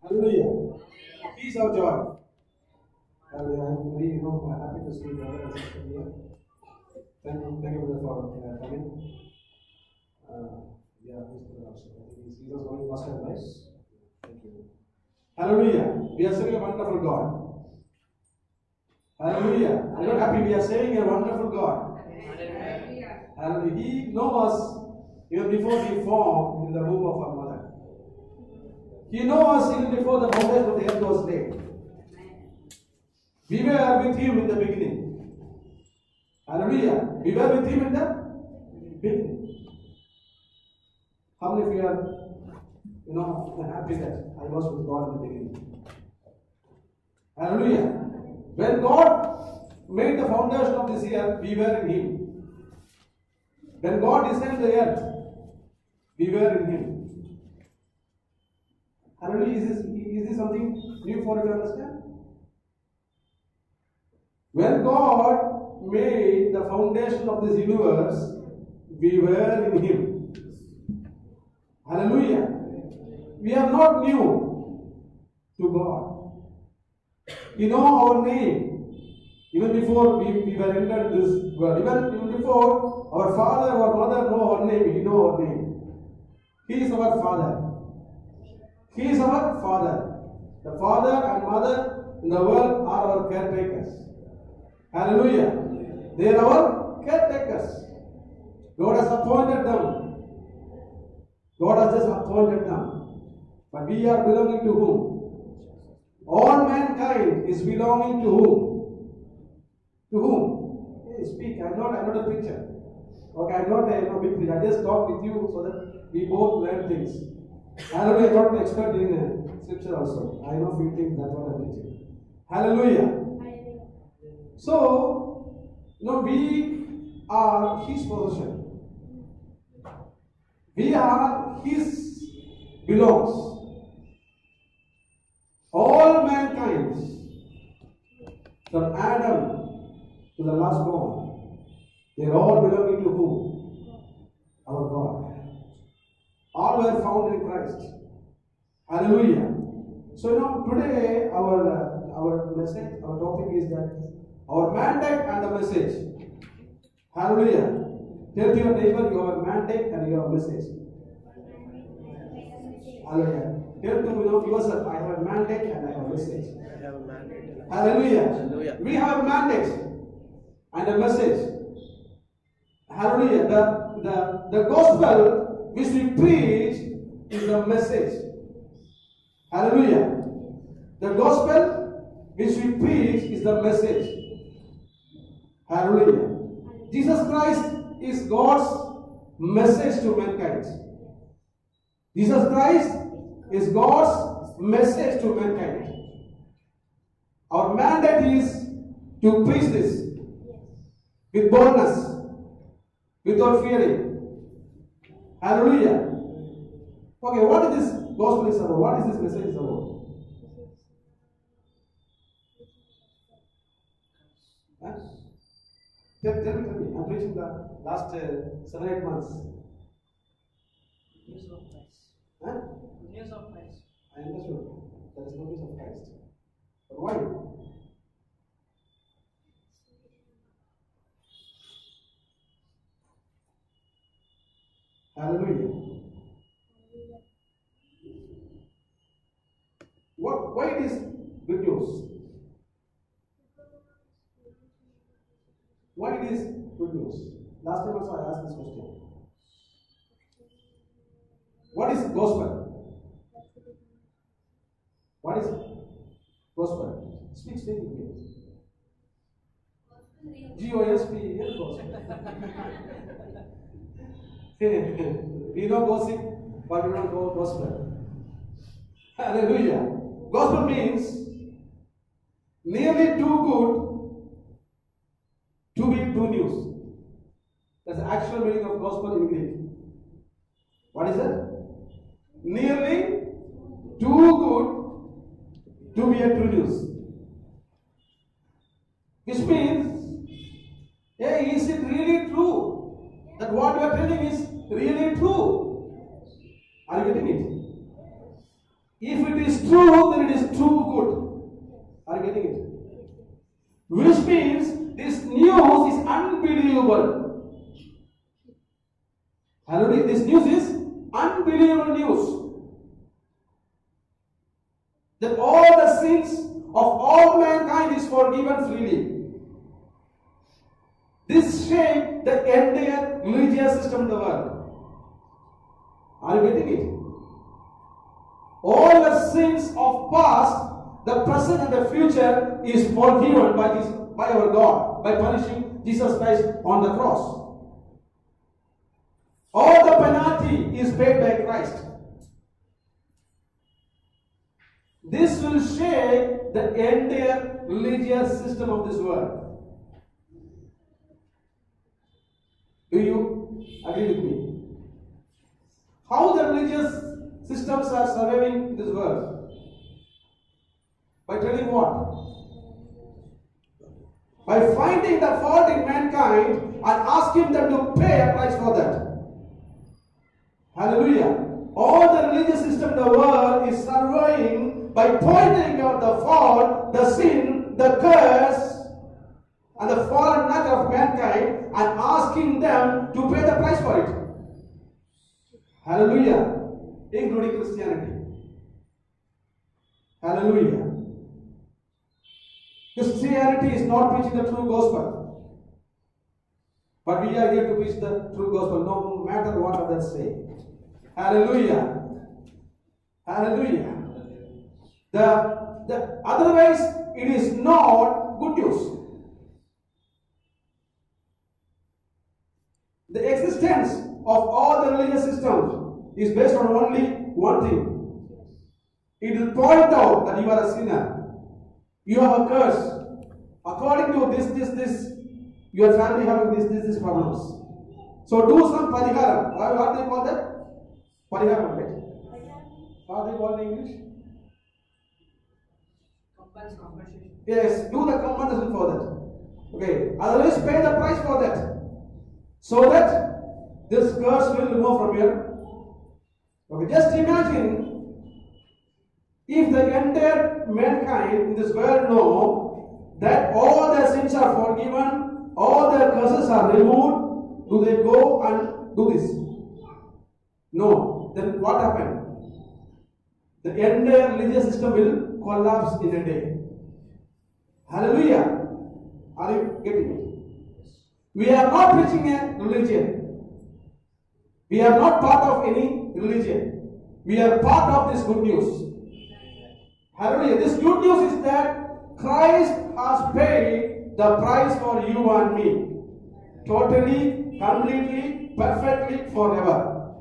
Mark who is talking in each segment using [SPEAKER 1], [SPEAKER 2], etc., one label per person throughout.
[SPEAKER 1] Hallelujah. He is our joy. Hallelujah. I'm very happy to see you brother and sister here. Thank you brother for coming. Yeah, he's brother also. I think he's also going first time, right? Thank you. Hallelujah. We are serving a wonderful God. Hallelujah. I'm not happy. We are saying a wonderful God. Hallelujah. Hallelujah. He knows us even before we formed in the womb of our mother. He knows us even before the foundation of the earth was laid. We were with Him in the beginning. Hallelujah. We were with Him in the beginning. How many of you are, happy that I was with God in the beginning? Hallelujah. When God made the foundation of this earth, we were in Him. When God designed the earth, we were in Him. Hallelujah. Is this something new for you to understand? When God made the foundation of this universe, we were in Him. Hallelujah. We are not new to God. He knows our name. Even before we were entered this world, even before our father or mother know our name, He knows our name. He is our Father. He is our Father. The father and mother in the world are our caretakers. Hallelujah. They are our caretakers. God has appointed them. God has just appointed them. But we are belonging to whom? All mankind is belonging to whom? To whom? Hey, speak. I'm not a preacher. Okay, I'm not a big preacher. I just talk with you so that we both learn things. Hallelujah. I'm not an expert in scripture also. I know few things, that's what I'm teaching. Hallelujah. So, we are His possession. We are His belongs. All mankind, from Adam to the last born, they are all belonging to whom? Our God. All were found in Christ. Hallelujah. So today our message, our topic is that our mandate and the message. Hallelujah. Tell your neighbor you have a mandate and you have a message. Hallelujah. Tell to yourself, I have a mandate and I have a message.
[SPEAKER 2] I have a mandate.
[SPEAKER 1] Hallelujah.
[SPEAKER 2] Hallelujah.
[SPEAKER 1] We have a mandate and a message. Hallelujah. The gospel which we preach is the message. Hallelujah. The gospel which we preach is the message. Hallelujah. Jesus Christ is God's message to mankind. Jesus Christ is God's message to mankind. Our mandate is to preach this with boldness, without fearing. Hallelujah. Okay, what is this gospel is about? What is this message is about? Huh? Tell me. I'm preaching the last 7-8 months.
[SPEAKER 3] News of Christ.
[SPEAKER 1] Huh?
[SPEAKER 3] News of Christ.
[SPEAKER 1] I understood. There is no news of Christ. But why? Hallelujah. Why it is good news? Why it is good news? Last time also I asked this question. What is gospel? What is gospel? Speak with me. G-O-S-P-E-L, gospel. We know gossip, but we don't know gospel. Hallelujah. Gospel means nearly too good to be true news. That's the actual meaning of gospel in Greek. What is it? Nearly too good to be a true news. Which means, hey, is it really true? That what you are telling is really true. Are you getting it? If it is true, then it is too good. Are you getting it? Which means this news is unbelievable. Hallelujah. This news is unbelievable news. That all the sins of all mankind is forgiven freely. This shaped the entire religious system in the world. Are you getting it? All the sins of past, the present and the future is forgiven by our God, by punishing Jesus Christ on the cross. All the penalty is paid by Christ. This will shape the entire religious system of this world. Do you agree with me? How the religious systems are surviving this world? By telling what? By finding the fault in mankind and asking them to pay a price for that. Hallelujah. All the religious system in the world is surviving by pointing out the fault, the sin, the curse, and the fallen nature of mankind and asking them to pay the price for it. Hallelujah. Including Christianity. Hallelujah. Christianity is not preaching the true gospel. But we are here to preach the true gospel no matter what others say. Hallelujah. Hallelujah. Otherwise it is not good news. The existence of all the religious systems is based on only one thing. It will point out that you are a sinner. You have a curse. According to this, your family having this problems. So do some pariharam. What do they call that? Pariharam, right? What do they call in English? Compensation. Yes, do the compensation for that. Okay. Otherwise, pay the price for that. So that this curse will remove from here. Okay, just imagine if the entire mankind in this world know that all their sins are forgiven, all their curses are removed, do they go and do this? No. Then what happened? The entire religious system will collapse in a day. Hallelujah. Are you getting it? We are not preaching a religion. We are not part of any religion. We are part of this good news. Hallelujah. This good news is that Christ has paid the price for you and me. Totally, completely, perfectly, forever.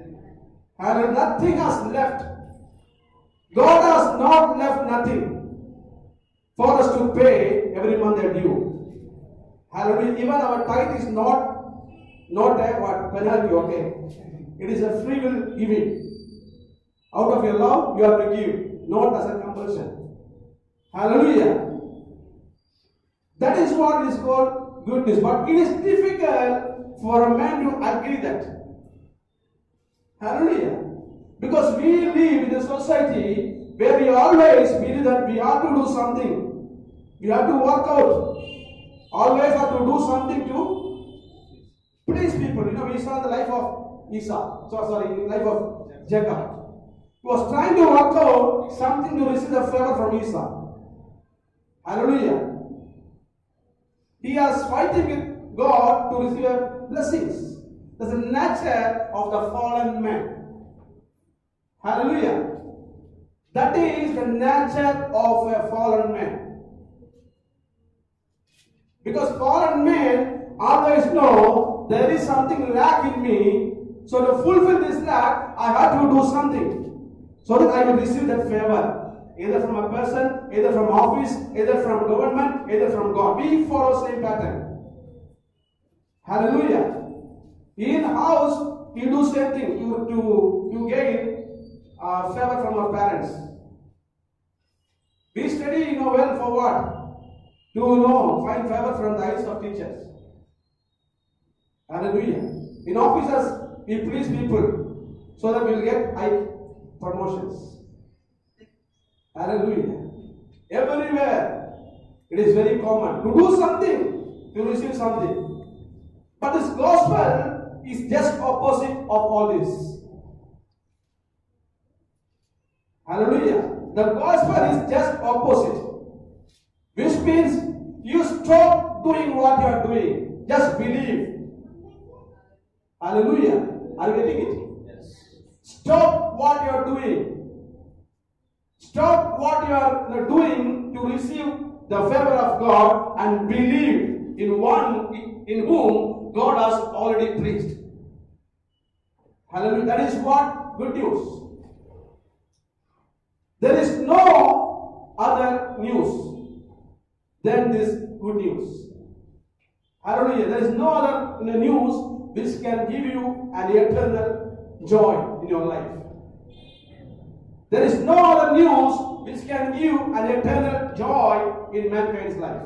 [SPEAKER 1] And nothing has left. God has not left nothing for us to pay every month their due. Hallelujah. Even our tithe is not a penalty, okay? It is a free will giving. Out of your love, you have to give, not as a compulsion. Hallelujah. That is what is called good news. But it is difficult for a man to agree that. Hallelujah. Because we live in a society where we always believe that we have to do something. We have to work out. Always have to do something to please people. You know, we saw the life of life of Jacob. He was trying to work out something to receive the favor from Esau. Hallelujah. He is fighting with God to receive blessings. That's the nature of the fallen man. Hallelujah. That is the nature of a fallen man. Because fallen men always know there is something lack in me. So to fulfill this lack, I have to do something. So that I will receive that favor. Either from a person, either from office, either from government, either from God. We follow same pattern. Hallelujah. In house, you do same thing. You gain favor from our parents. We study, well for what? To find favor from the eyes of teachers. Hallelujah. In offices, we please people so that we will get high promotions. Hallelujah. Everywhere it is very common to do something, to receive something. But this gospel is just opposite of all this. Hallelujah. The gospel is just opposite. Which means you stop doing what you are doing. Just believe. Hallelujah. Are you getting it? Yes. Stop what you are doing. Stop what you are doing to receive the favor of God and believe in one in whom God has already preached. Hallelujah. That is what good news. There is no other news than this good news. Hallelujah. There is no other news which can give you an eternal joy in your life. There is no other news which can give you an eternal joy in mankind's life.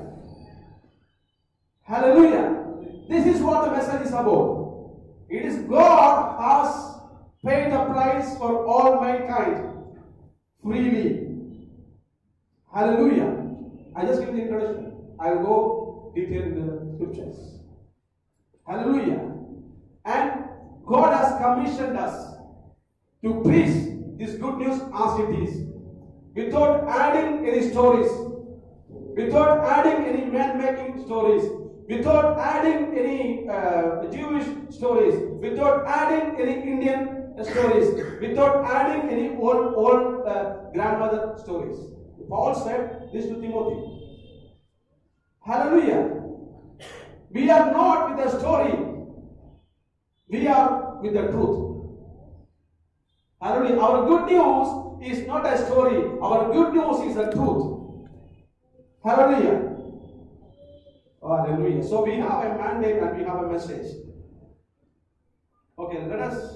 [SPEAKER 1] Hallelujah. This is what the message is about. It is God has paid the price for all mankind freely. Hallelujah. I just give the introduction. I will go detail in the scriptures. Hallelujah. And God has commissioned us to preach this good news as it is, without adding any stories, without adding any man-making stories, without adding any Jewish stories, without adding any Indian stories, without adding any old grandmother stories. Paul said this to Timothy. Hallelujah. We are not with a story. We are with the truth. Hallelujah. Our good news is not a story. Our good news is the truth. Hallelujah. Hallelujah. So we have a mandate and we have a message. Okay, let us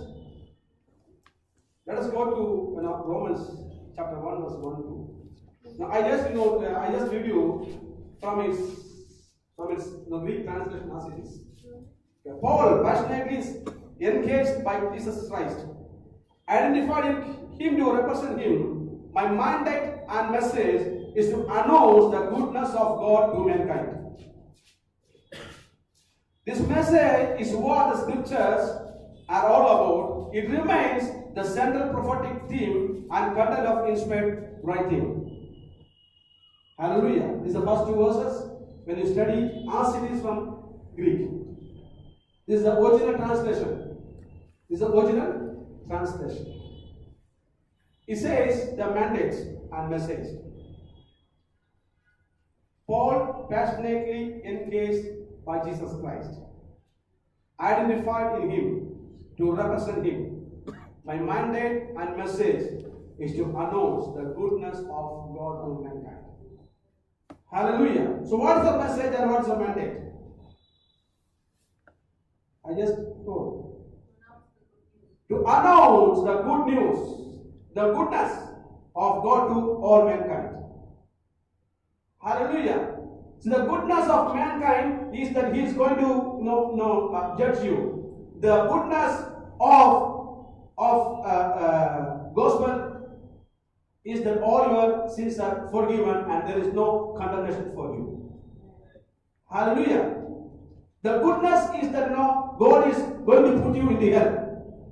[SPEAKER 1] go to Romans chapter 1 verse 1 2. Now I just read you from its Greek translation as it is. Paul passionately is engaged by Jesus Christ, identifying him to represent him. My mandate and message is to announce the goodness of God to mankind. This message is what the scriptures are all about. It remains the central prophetic theme and content of inspired writing. Hallelujah. These are the first two verses. When you study as it is from Greek. This is the original translation. This is the original translation. It says the mandates and message. Paul passionately engaged by Jesus Christ, identified in him to represent him. My mandate and message is to announce the goodness of God to mankind. Hallelujah. So what is the message and what is the mandate? I just told. To announce the good news, the goodness of God to all mankind. Hallelujah. So the goodness of mankind is that He is going to judge you. The goodness of gospel is that all your sins are forgiven and there is no condemnation for you. Hallelujah. The goodness is that God is going to put you in the hell.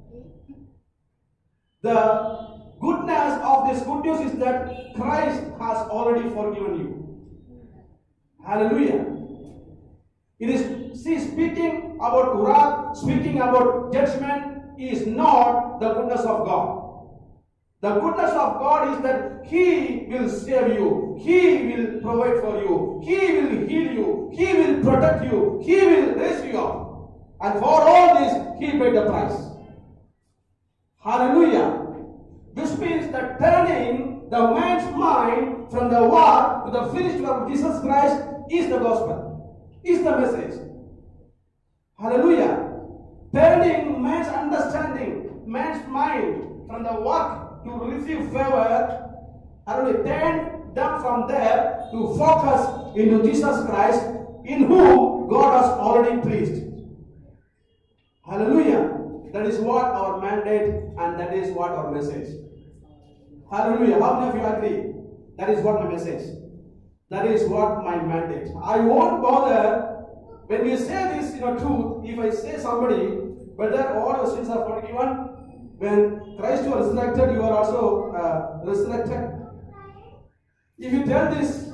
[SPEAKER 1] The goodness of this good news is that Christ has already forgiven you. Hallelujah. It is, speaking about wrath, speaking about judgment is not the goodness of God. The goodness of God is that He will save you. He will provide for you. He will heal you. He will protect you. He will raise you up. And for all this, He paid the price. Hallelujah. This means that turning the man's mind from the war to the finished work of Jesus Christ is the gospel, is the message. Hallelujah. Turning man's understanding, man's mind from the work to receive favor, and turn them from there to focus into Jesus Christ, in whom God has already preached. Hallelujah. That is what our mandate and that is what our message. Hallelujah. How many of you agree? That is what my message. That is what my mandate. I won't bother when you say this, truth. If I say somebody, whether all your sins are forgiven, when Christ was resurrected, you are also resurrected. If you tell this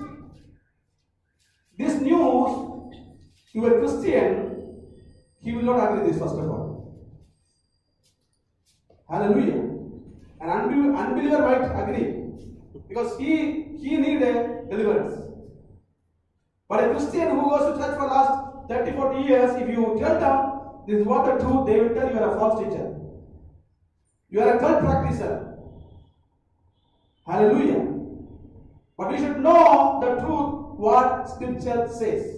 [SPEAKER 1] news to a Christian, he will not agree this first of all. Hallelujah. An unbeliever might agree because he need a deliverance. But a Christian who goes to church for last 30, 40 years, if you tell them this is what the truth, they will tell you are a false teacher. You are a cult practicer. Hallelujah. But we should know the truth, what Scripture says.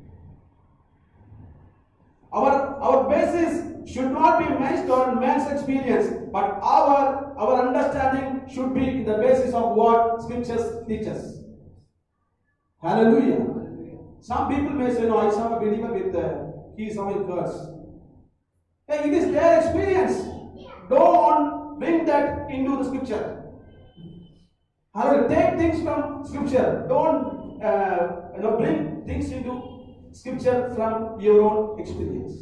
[SPEAKER 1] Our basis should not be based on man's experience, but our understanding should be in the basis of what Scripture teaches. Hallelujah. Some people may say, no, I saw a believer with he saw a curse. Hey, it is their experience. Don't bring that into the Scripture. Hallelujah. Take things from Scripture. Don't bring things into Scripture from your own experience.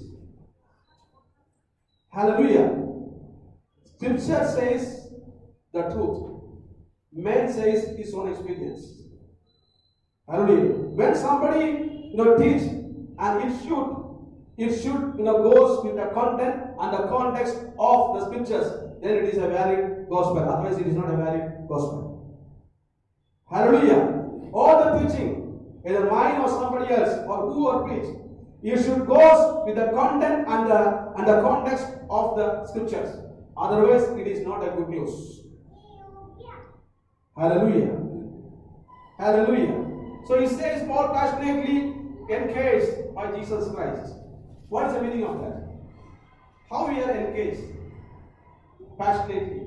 [SPEAKER 1] Hallelujah. Scripture says the truth. Man says his own experience. Hallelujah. When somebody teach, and it should goes with the content and the context of the Scriptures, then it is a valid gospel. Otherwise, it is not a valid gospel. Hallelujah. All the preaching, either mine or somebody else, or who are preach, it should go with the content and the context of the Scriptures. Otherwise, it is not a good news. Hallelujah. Hallelujah. So he says, Paul passionately engaged by Jesus Christ. What is the meaning of that? How we are engaged? Passionately.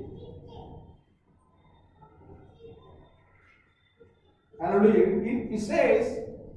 [SPEAKER 1] Hallelujah. He says,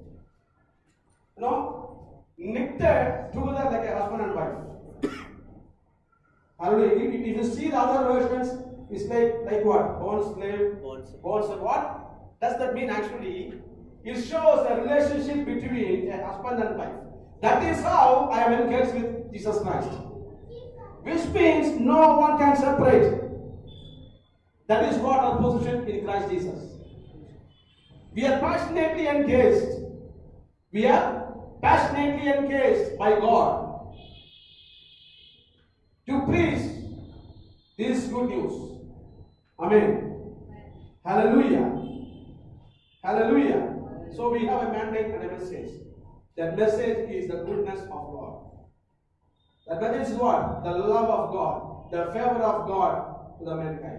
[SPEAKER 1] knitted together like a husband and wife. Hallelujah. If you see the other versions, it's like what? Bond slave. Bond slave. What does that mean actually? It shows a relationship between a husband and wife. That is how I am engaged with Jesus Christ. Which means no one can separate. That is what our position in Christ Jesus. We are passionately engaged. We are passionately engaged by God to preach this good news. Amen. Hallelujah. Hallelujah. So we have a mandate and a message. That message is the goodness of God. That message is what? The love of God. The favor of God to the mankind.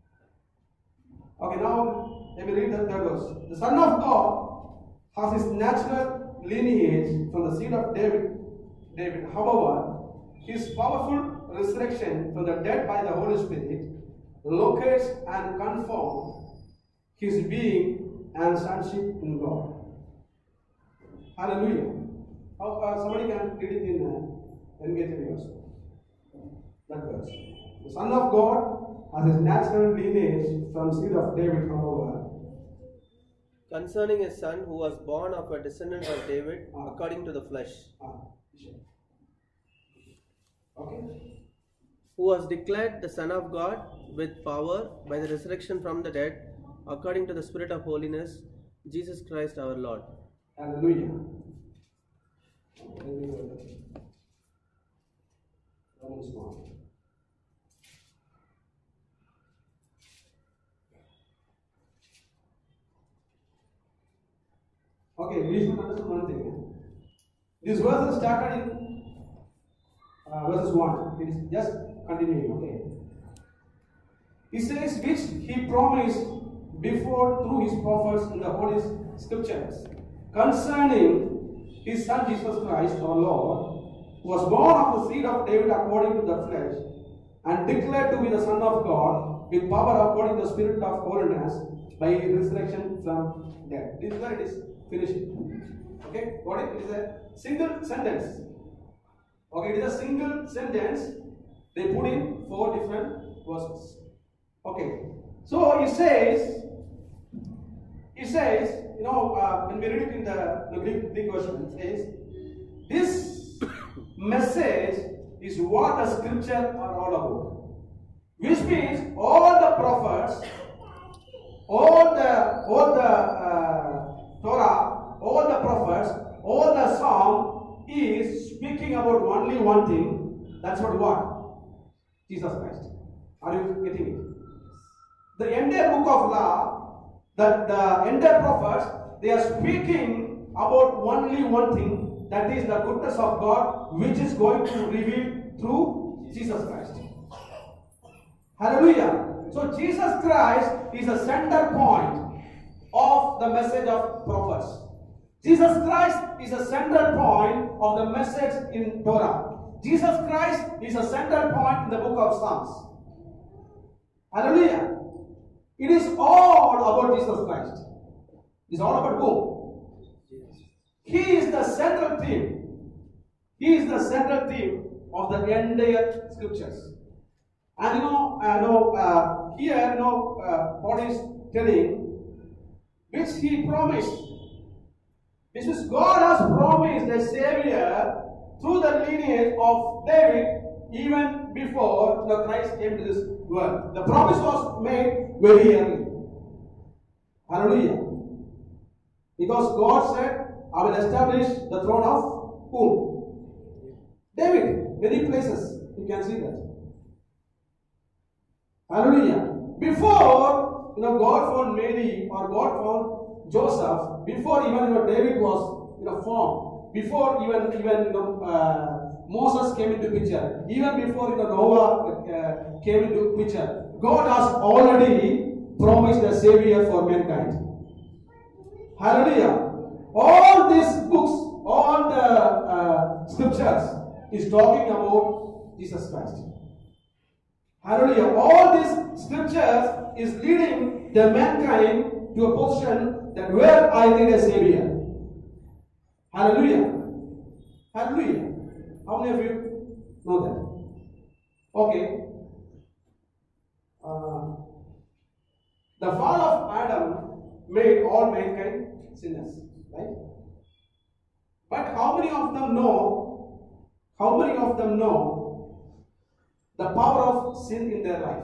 [SPEAKER 1] Okay, now let me read the third verse. The Son of God has his natural lineage from the seed of David. However, his powerful resurrection from the dead by the Holy Spirit locates and confirms his being and sonship in God. Hallelujah. Somebody can read it in engagement verse. That verse. The Son of God has his natural lineage from seed of David, however.
[SPEAKER 2] Concerning his son who was born of a descendant of David according to the flesh.
[SPEAKER 1] Okay.
[SPEAKER 2] Who was declared the Son of God with power by the resurrection from the dead according to the Spirit of holiness, Jesus Christ our Lord.
[SPEAKER 1] Hallelujah. Okay, we should understand one thing. This verse started in verses 1. It is just continuing, okay? He says, which he promised before through his prophets in the Holy Scriptures, concerning his Son Jesus Christ, our Lord, who was born of the seed of David according to the flesh, and declared to be the Son of God, with power according to the Spirit of holiness, by resurrection from death. This is where it is finished. Okay, got it? It is a single sentence. Okay, it is a single sentence. They put in 4 different verses. Okay, so it says, it says, when we read it in the Greek version, it says, this message is what the scripture are all about. Which means all the prophets, all the Torah, all the prophets, all the Psalm is speaking about only one thing. That's what? Jesus Christ. Are you getting it? The entire book of law, the entire prophets, they are speaking about only one thing, that is the goodness of God, which is going to reveal through Jesus Christ. Hallelujah. So Jesus Christ is the center point of the message of prophets. Jesus Christ is the center point of the message in Torah. Jesus Christ is the center point in the book of Psalms. Hallelujah. It is all about Jesus Christ. It is all about who? He is the central theme. He is the central theme of the entire scriptures. And here, Paul is telling, which he promised. This is God has promised a Savior through the lineage of David even before the Christ came to this world. The promise was made very early. Hallelujah. Because God said, I will establish the throne of whom? David. Many places you can see that. Hallelujah. Before God found Mary or God found Joseph, before even David was formed, before even Moses came into picture, even before Noah came into picture, God has already promised a Savior for mankind. Hallelujah. All these books, all the scriptures is talking about Jesus Christ. Hallelujah. All these scriptures is leading the mankind to a position that where I need a Savior. Hallelujah. Hallelujah. How many of you know that? Okay. The fall of Adam made all mankind sinners, right? But how many of them know the power of sin in their life?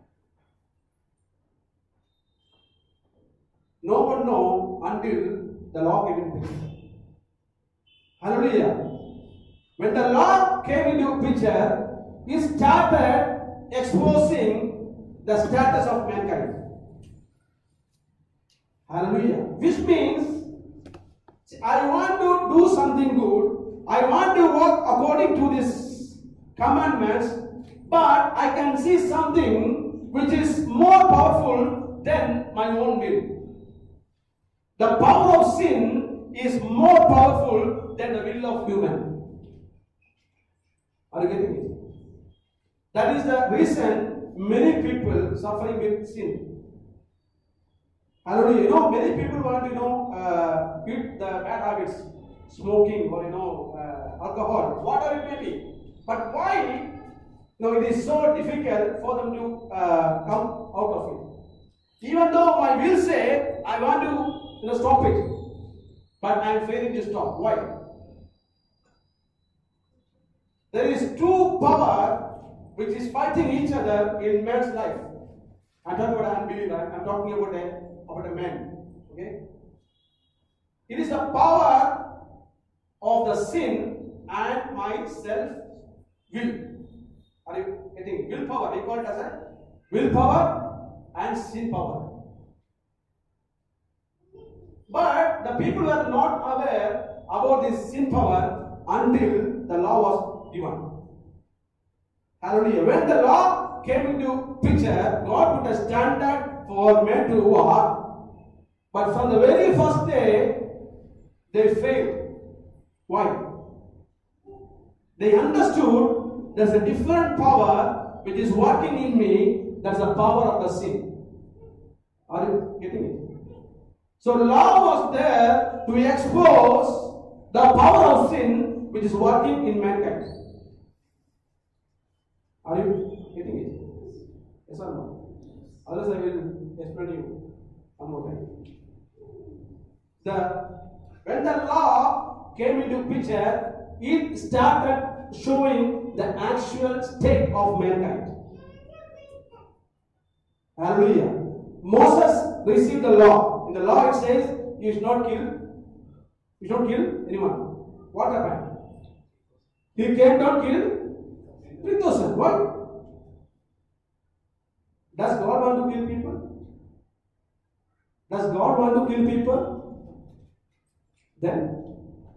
[SPEAKER 1] No one knows until the law came into picture. Hallelujah. When the law came into picture, it started exposing the status of mankind. Hallelujah. Which means, I want to do something good. I want to walk according to these commandments, but I can see something which is more powerful than my own will. The power of sin is more powerful than the will of human. Are you getting it? That is the reason many people suffering with sin. Hallelujah. Many people want to quit the bad habits, smoking or alcohol, whatever it may be. But why? It is so difficult for them to come out of it. Even though my will say I want to stop it, but I am failing to stop. Why? There is two power which is fighting each other in man's life. I'm talking about an unbeliever. I'm talking about a man. Okay? It is the power of the sin and my self-will. Are you getting it? Willpower. We call it as a willpower and sin power. But the people were not aware about this sin power until the law was given. Hallelujah. When the law came into picture, God put a standard for men to walk. But from the very first day, they failed. Why? They understood there's a different power which is working in me. That's the power of the sin. Are you getting it? So law was there to expose the power of sin which is working in mankind. Are you getting it? Yes or no? Otherwise I will explain you one more time. when the law came into picture, it started showing the actual state of mankind. Hallelujah. Moses received the law. In the law it says, you should not kill. You should not kill anyone. What happened? He came down, killed 3,000. Why? Does God want to kill people? Does God want to kill people? Then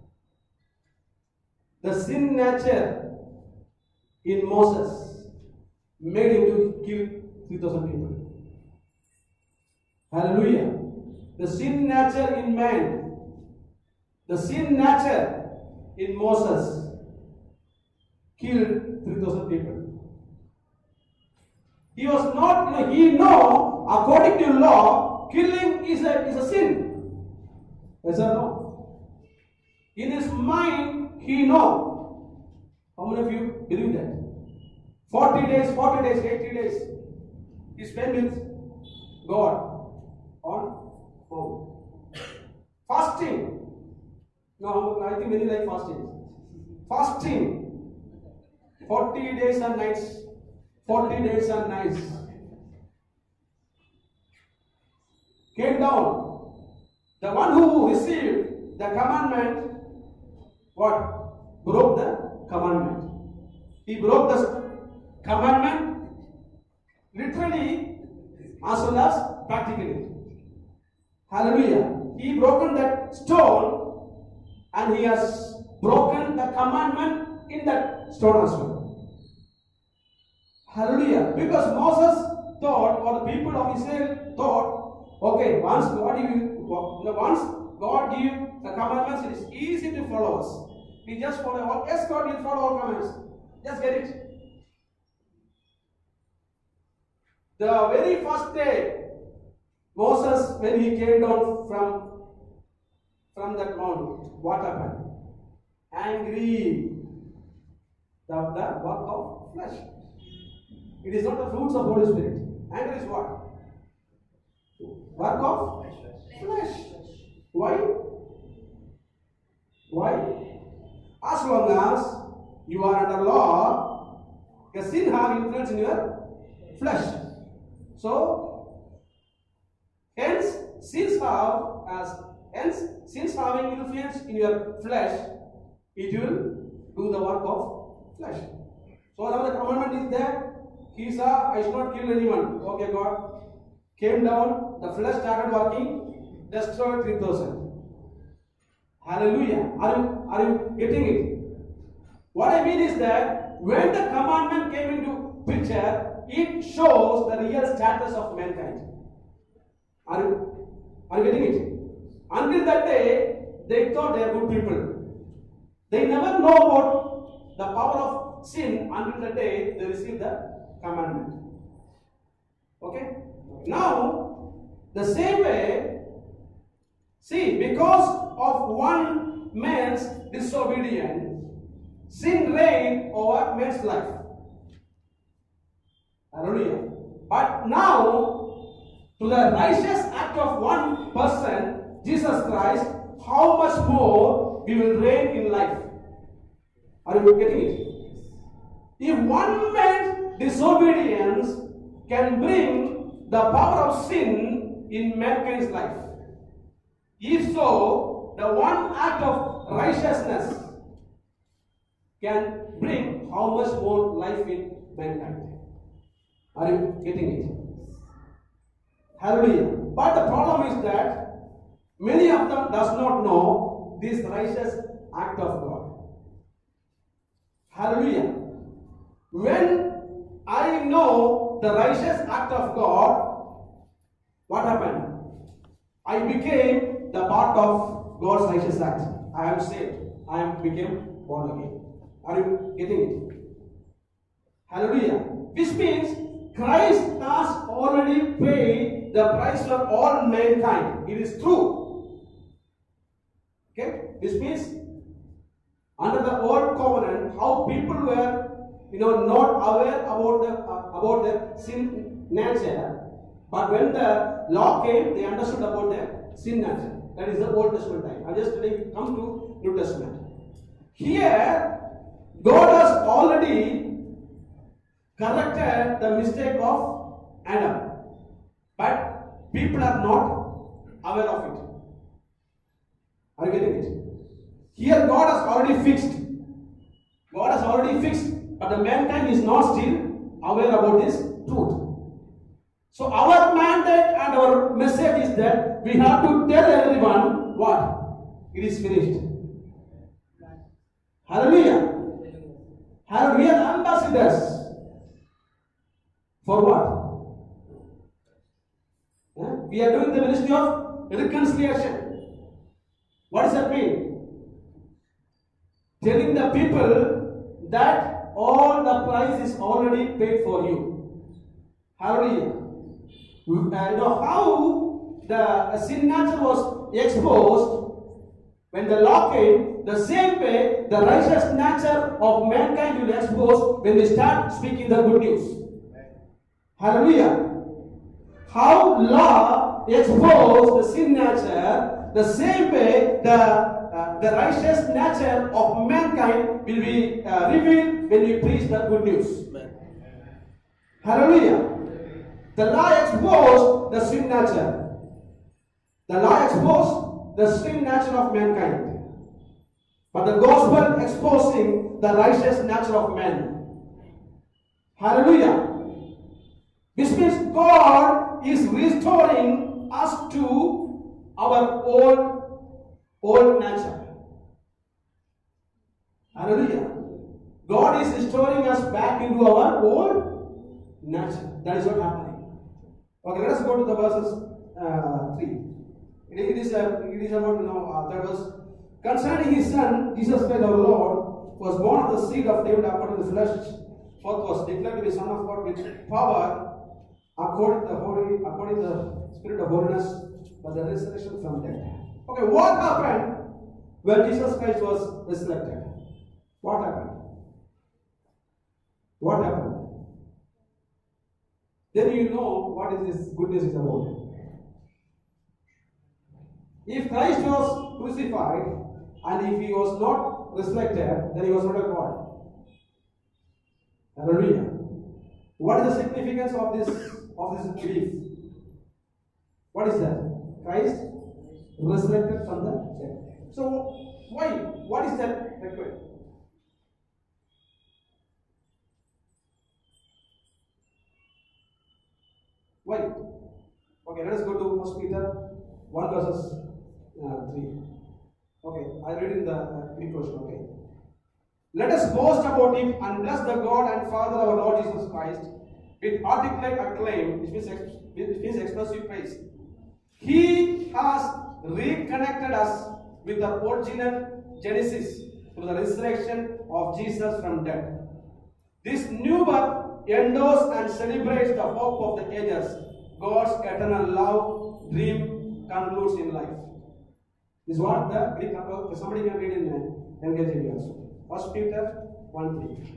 [SPEAKER 1] the sin nature in Moses made him to kill 3,000 people. Hallelujah. The sin nature in man, the sin nature in Moses killed 3,000 people. He was not, he know, according to law, killing is a sin. Yes or no? In his mind, he know. How many of you believe that? 40 days, 80 days, he spent with God on home. Fasting. No, I think many like fasting. Fasting. 40 days and nights. 40 days and nights. Came down. The one who received the commandment, what? Broke the commandment. He broke the commandment literally as well as practically. Hallelujah. He broken that stone and he has broken the commandment in that stone as well. Hallelujah. Because Moses thought, or the people of Israel thought, okay, once God give the commandments, it is easy to follow us. We just follow all. Yes, God will follow all commands. Just get it. The very first day, Moses, when he came down from that mount, what happened? Angry. The work of flesh. It is not the fruits of Holy Spirit. Anger is what? Work of flesh. Why? Why? As long as you are under law, the sin have influence in your flesh. So, hence sins having influence in your flesh, it will do the work of flesh. So now the commandment is there. He saw, I should not kill anyone. Okay, God came down, the flesh started working, destroyed 3,000. Hallelujah. Are you getting it? What I mean is that when the commandment came into picture, it shows the real status of mankind. Are you getting it? Until that day, they thought they are good people. They never know about the power of sin until the day they receive the commandment. Okay? Now, the same way, see, because of one man's disobedience, sin reigned over man's life. Hallelujah. But now, to the righteous act of one person, Jesus Christ, how much more we will reign in life? Are you getting it? If one man's disobedience can bring the power of sin in mankind's life, if so, the one act of righteousness can bring how much more life in mankind? Are you getting it? Hallelujah. But the problem is that many of them does not know this righteous act of God. Hallelujah. When I know the righteous act of God, what happened? I became the part of God's righteous act. I am saved. I am became born again. Are you getting it? Hallelujah. Which means Christ has already paid the price for all mankind. It is true. Okay? This means under the old covenant, how people were, not aware about the sin nature. But when the law came, they understood about the sin nature. That is the Old Testament time. I just today come to New Testament. Here, God has already corrected the mistake of Adam, but people are not aware of it. Are you getting it? Here, God has already fixed. God has already fixed, but the mankind is not still aware about this truth. So our mandate and our message is that we have to tell everyone what? It is finished. Hallelujah. Hallelujah. We are ambassadors. For what? We are doing the ministry of reconciliation. What does that mean? Telling the people that all the price is already paid for you. Hallelujah. You know how the sin nature was exposed when the law came. The same way the righteous nature of mankind will be exposed when we start speaking the good news. Hallelujah. How law exposed the sin nature, the same way the righteous nature of mankind will be revealed when we preach the good news. Hallelujah. The law exposed the sin nature. The law exposed the sin nature of mankind. But the gospel exposing the righteous nature of man. Hallelujah. This means God is restoring us to our old nature. Hallelujah. God is restoring us back into our old nature. That is what happening. Okay, let us go to the verses 3. It is about that was concerning his son Jesus Christ our Lord was born of the seed of David according to the flesh. Fourth was declared to be Son of God with power according to the Spirit of holiness by the resurrection from death. Okay, what happened when Jesus Christ was resurrected? What happened? What happened? Then you know what is this goodness is about. If Christ was crucified and if he was not resurrected, then he was not a God. Hallelujah. What is the significance of this belief? What is that? Christ resurrected from the dead. So why? What is that required? Why? Okay, let us go to 1 Peter 1 verses 3. Okay, I read in the Greek version. Okay. Let us boast about him and bless the God and Father of our Lord Jesus Christ with articulate acclaim, which means expressive praise. He has reconnected us with the original Genesis through the resurrection of Jesus from death. This new birth endorses and celebrates the hope of the ages. God's eternal love dream concludes in life. This is what the Greek, somebody can read in NKJV also. 1 Peter 1:3.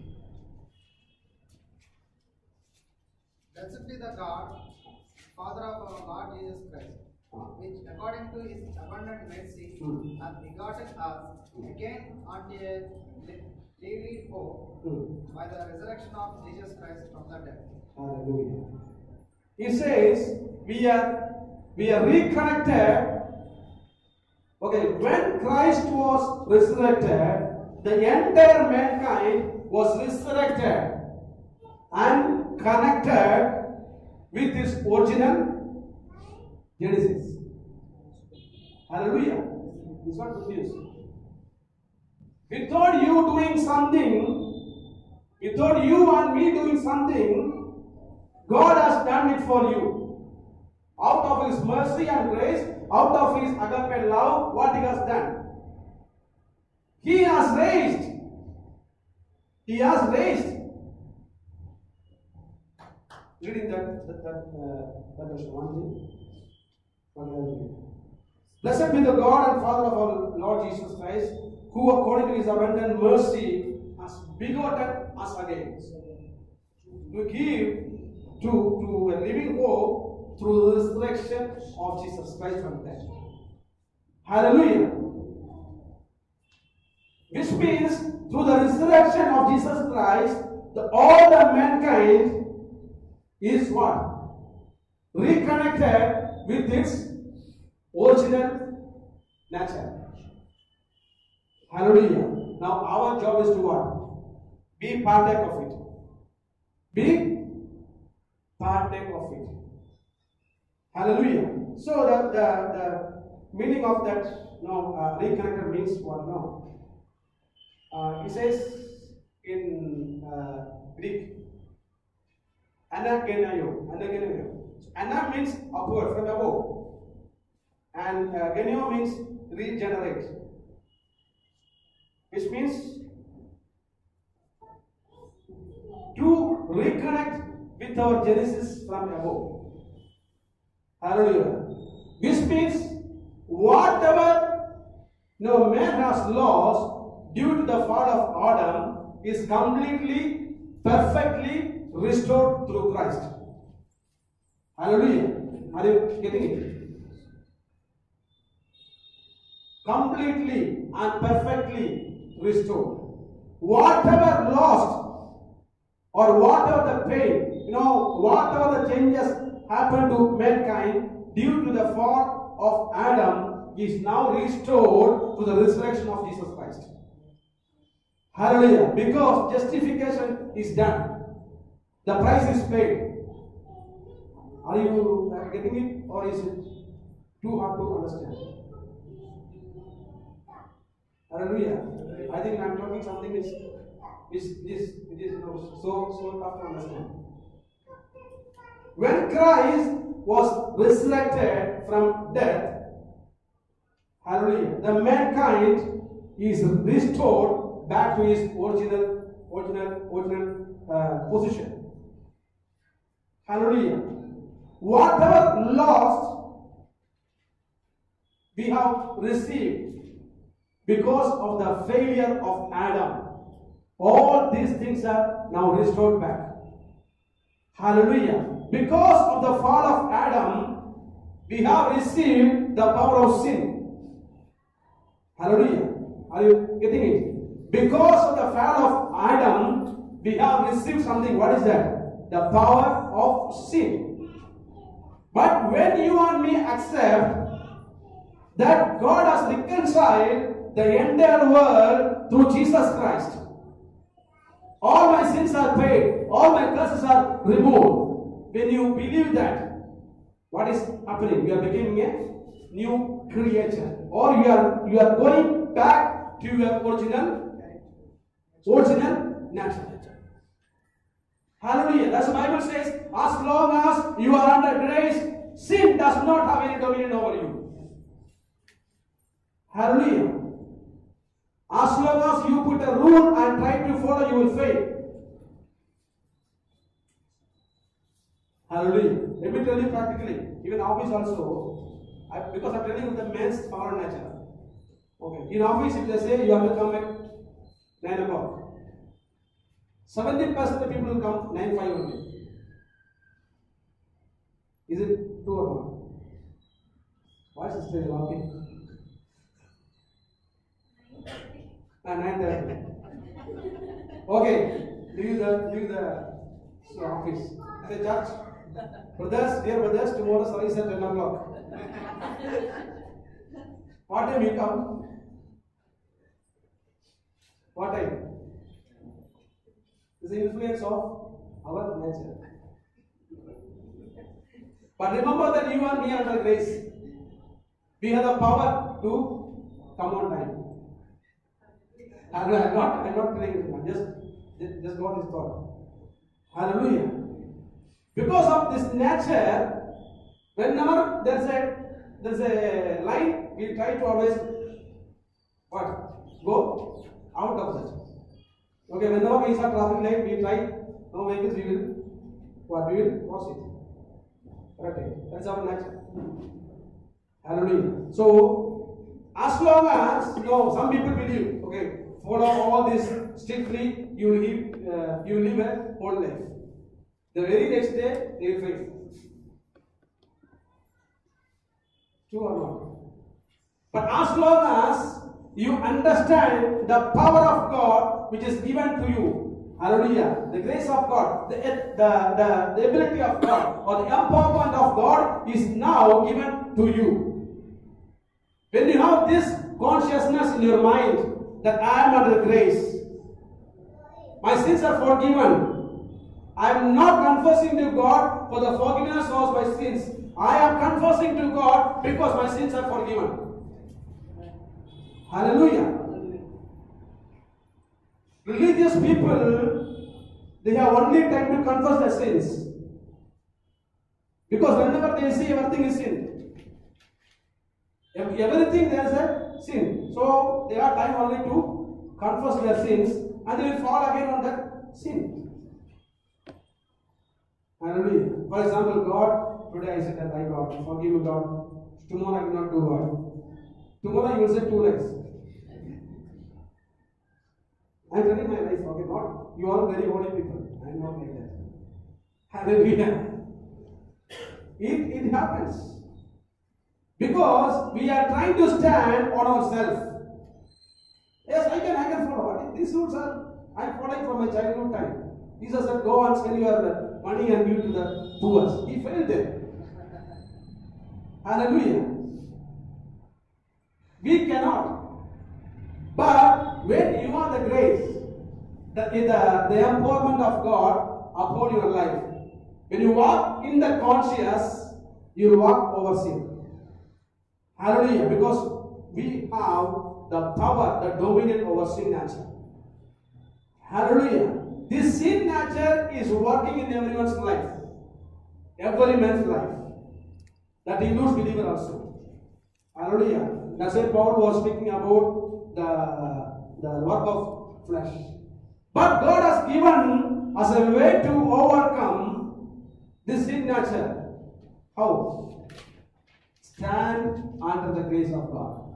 [SPEAKER 3] Blessed be the God, Father of our Lord Jesus Christ, which according to his abundant mercy hath begotten us again unto a lively hope by the resurrection of Jesus Christ from the dead.
[SPEAKER 1] Hallelujah. He says we are reconnected. Okay, when Christ was resurrected, the entire mankind was resurrected and connected with its original Genesis. Hallelujah. This is what good news. Without you doing something, without you and me doing something, God has done it for you. Out of his mercy and grace, out of his agape love, what he has done? He has raised. He has raised. Reading that verse 1. Blessed be the God and Father of our Lord Jesus Christ, who according to his abundant mercy has begotten us again to give to a living hope through the resurrection of Jesus Christ from death. Hallelujah. Which means through the resurrection of Jesus Christ, all the mankind is what? Reconnected with its original nature. Hallelujah. Now our job is to what? Be partake of it. Be partake of it. Hallelujah. So the meaning of that reconnected means what now? It says in Greek, anagenaio. Ana means upward, from above, and genio means regenerate, which means to reconnect with our Genesis from above. Hallelujah. Which means whatever man has lost due to the fall of Adam is completely, perfectly restored through Christ. Hallelujah. Are you getting it? Completely and perfectly restored. Whatever lost or whatever the pain, whatever the changes happened to mankind due to the fall of Adam is now restored to the resurrection of Jesus Christ. Hallelujah. Because justification is done. The price is paid. Are you getting it, or is it too hard to understand? Hallelujah. I think I am talking something which is so tough to understand. When Christ was resurrected from death, hallelujah, the mankind is restored back to his original position. Hallelujah. Whatever lost we have received because of the failure of Adam, all these things are now restored back. Hallelujah. Because of the fall of Adam, we have received the power of sin. Hallelujah. Are you getting it? Because of the fall of Adam, we have received something. What is that? The power of sin. But when you and me accept that God has reconciled the entire world through Jesus Christ, all my sins are paid, all my curses are removed. When you believe that, what is happening? You are becoming a new creature, or you are going back to your original nature. Hallelujah. That's the Bible says, as long as you are under grace, sin does not have any dominion over you. Hallelujah. As long as you put a rule and try to follow, you will fail. Hallelujah. Let me tell you practically, even office also, because I'm telling you the man's power nature. Okay. In office, if they say you have to come at 9 o'clock, 70% of the people will come 9:05 only. Is it true or not? Why is it laughing? 9:30. Okay, leave the office. Say, church, dear brothers, tomorrow service at 10 o'clock. What time you come? What time? It's the influence of our nature. But remember that you and me are under grace. We have the power to come on time. I'm not telling you, just got this thought. Hallelujah. Because of this nature, whenever there's a line, we try to always go out of that. Okay, whenever we saw traffic light, we try no vehicles, we will cross it. Okay, that's our nature. Hallelujah. So, as long as some people believe, okay, follow all this strictly, you will live a whole life. The very next day, they will fail. True or not? But as long as you understand the power of God which is given to you, hallelujah, the grace of God, the ability of God or the empowerment of God is now given to you. When you have this consciousness in your mind that I am under grace, my sins are forgiven, I am not confessing to God for the forgiveness of my sins. I am confessing to God because my sins are forgiven. Hallelujah. Religious people, they have only time to confess their sins. Because whenever they see, everything is sin. Everything there is a sin. So they have time only to confess their sins and they will fall again on that sin. Hallelujah. For example, God, today I said that I God, forgive me God. Tomorrow I will not do God. Tomorrow you will say 2 lies. I am telling my life, okay, not you are very holy people. I am not like that. Hallelujah. It happens. Because we are trying to stand on ourselves. Yes, I can follow. These rules are I am following from my childhood time. Jesus said, go and sell your money and give to the poor. He failed there. Hallelujah. We cannot. But when you are the grace, the empowerment of God upon your life, when you walk in the conscious, you will walk over sin. Hallelujah. Because we have the power, the dominion over sin nature. Hallelujah. This sin nature is working in everyone's life. Every man's life. That includes believer also. Hallelujah. That's why Paul was speaking about the work of flesh. But God has given us a way to overcome this sin nature. How? Stand under the grace of God.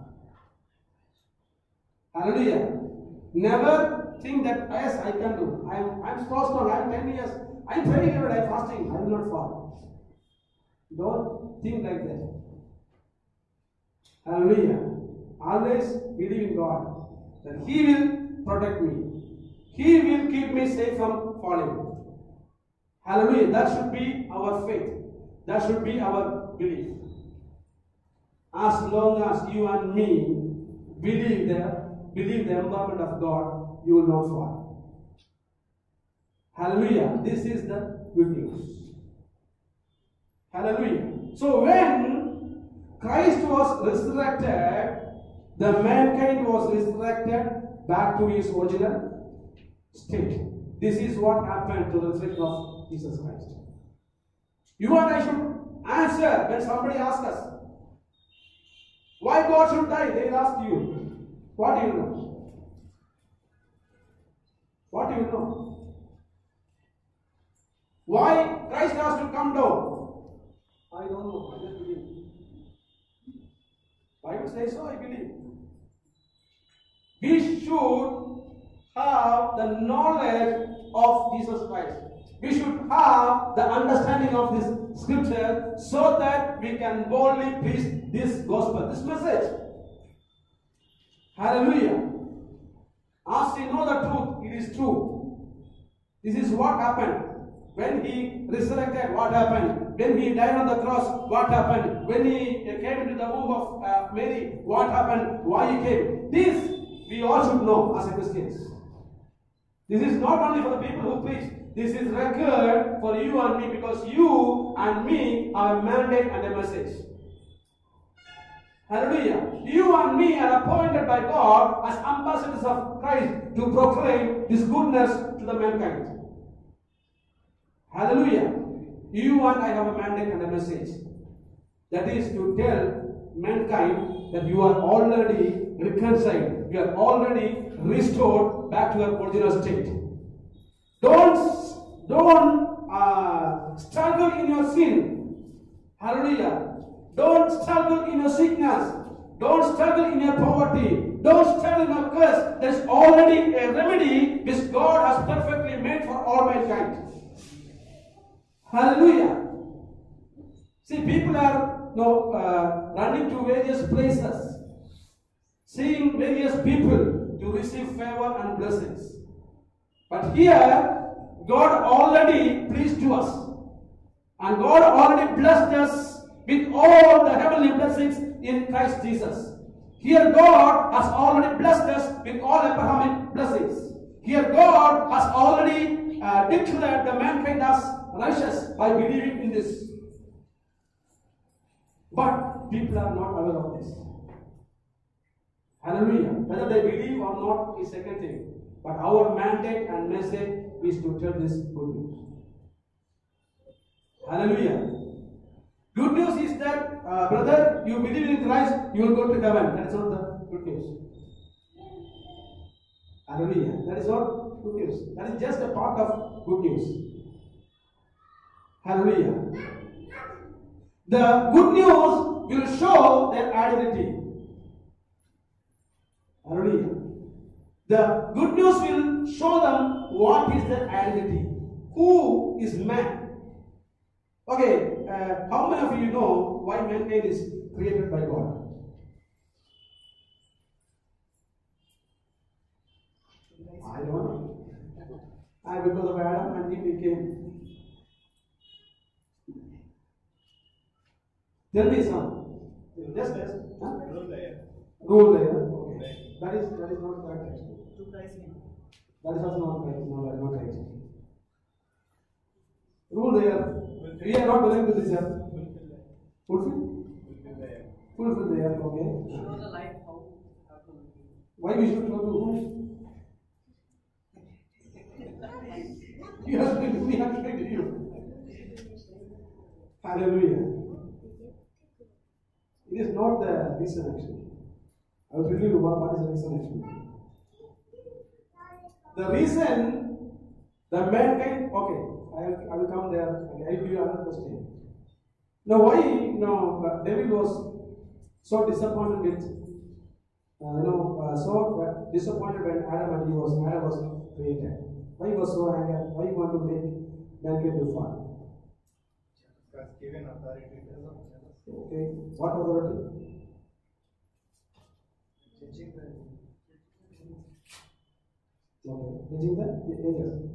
[SPEAKER 1] Hallelujah. Never think that, yes, I can do. I'm so strong. I'm 10 years. I'm praying every day, fasting. I will not fall. Don't think like that. Hallelujah. Always believe in God that He will protect me. He will keep me safe from falling. Hallelujah. That should be our faith. That should be our belief. As long as you and me believe the empowerment of God, you will not fall. Hallelujah. This is the good news. Hallelujah. So when Christ was resurrected, the mankind was resurrected back to his original state. This is what happened to the resurrection of Jesus Christ. You and I should answer when somebody asks us, why God should die? They will ask you, what do you know? What do you know? Why Christ has to come down? I don't know. I just believe. Bible says so, I believe. We should have the knowledge of Jesus Christ. We should have the understanding of this scripture so that we can boldly preach this gospel, this message. Hallelujah. As we know the truth, it is true. This is what happened. When He resurrected, what happened? When He died on the cross, what happened? When He came into the womb of Mary, what happened? Why He came? This we all should know as Christians. This is not only for the people who preach. This is record for you and me because you and me are a mandate and a message. Hallelujah. You and me are appointed by God as ambassadors of Christ to proclaim this goodness to the mankind. Hallelujah. You and I have a mandate and a message. That is to tell mankind that you are already reconciled. You are already restored back to your original state. Don't struggle in your sin. Hallelujah. Don't struggle in your sickness. Don't struggle in your poverty. Don't struggle in your curse. There is already a remedy which God has perfectly made for all mankind. Hallelujah. See, people are running to various places, seeing various people to receive favor and blessings. But here, God already pleased to us, and God already blessed us with all the heavenly blessings in Christ Jesus. Here, God has already blessed us with all Abrahamic blessings. Here, God has already declared the mankind as righteous by believing in this. But people are not aware of this. Hallelujah. Whether they believe or not is second thing. But our mandate and message is to tell this good news. Hallelujah. Good news is that, brother, you believe in Christ, you will go to heaven. That is not the good news. Hallelujah. That is not good news. That is just a part of good news. Hallelujah. The good news will show their identity. Hallelujah. The good news will show them what is their identity. Who is man? Okay, how many of you know why mankind is created by God? I don't know. Because of Adam and Eve became. Tell me some. Just huh? Rule there. Okay. That is not correct actually. That is also not correct. No, that is not right. Rule there. We are not going to this earth. Fulfill? Fulfill the earth, okay.
[SPEAKER 3] Show the life how.
[SPEAKER 1] Why we should go to whom? You have to do, we have to do you. Hallelujah. It is not the reason actually. I will tell you what is the reason actually. The reason the mankind, okay, I will come there. Okay, I will give you another question. Now, why David was so disappointed with, so disappointed when Adam was created? Why he was so angry? Why he wanted to make mankind to fall?
[SPEAKER 3] Because given authority.
[SPEAKER 1] Okay, what authority?
[SPEAKER 3] Judging the.
[SPEAKER 1] Okay, judging the angels.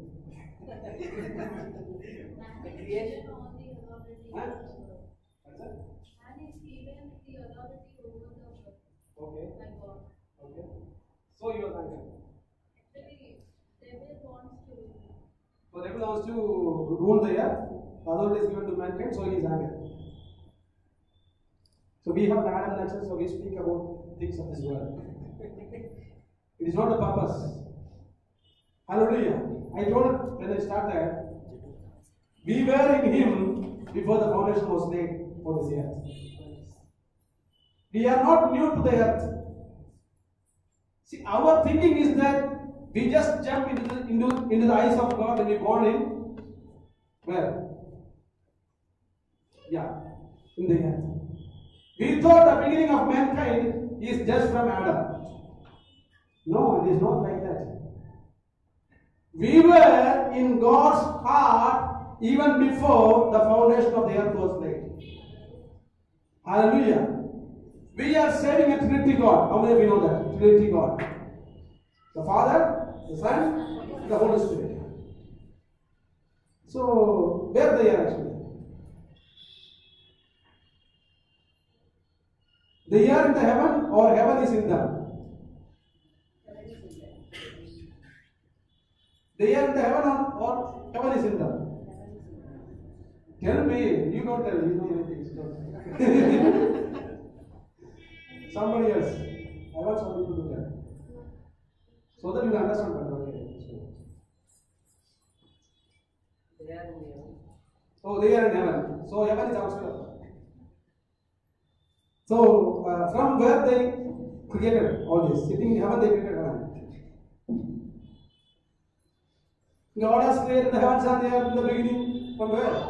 [SPEAKER 4] The creation on the authority.
[SPEAKER 1] Huh? What's that?
[SPEAKER 4] And is given the authority over the earth
[SPEAKER 1] Okay.
[SPEAKER 4] by God.
[SPEAKER 1] Okay. So you are angry.
[SPEAKER 4] Actually, devil wants to.
[SPEAKER 1] So devil wants to rule the earth. The authority is given to mankind, so he is angry. So we have the Adam nature, so we speak about things of this world. It is not the purpose. Hallelujah. I told when I started, we were in Him before the foundation was laid for this earth. We are not new to the earth. See, our thinking is that we just jump into the eyes of God when we born in where? Yeah, in the earth. We thought the beginning of mankind is just from Adam. No, it is not like that. We were in God's heart even before the foundation of the earth was laid. Hallelujah. We are serving a Trinity God. How many of you know that? Trinity God. The Father, the Son, the Holy Spirit. So, where they are actually? They are in the heaven or heaven is in them? They are in the heaven or heaven is in them? Tell me, you don't tell, you know anything. Somebody else. I want some people to tell. So that you will understand better. Okay.
[SPEAKER 3] They are in the heaven.
[SPEAKER 1] So they are in heaven. So heaven is outside of them. So from where they created all this, sitting in heaven, they created heaven. God has created the heavens and the earth in the beginning. From where?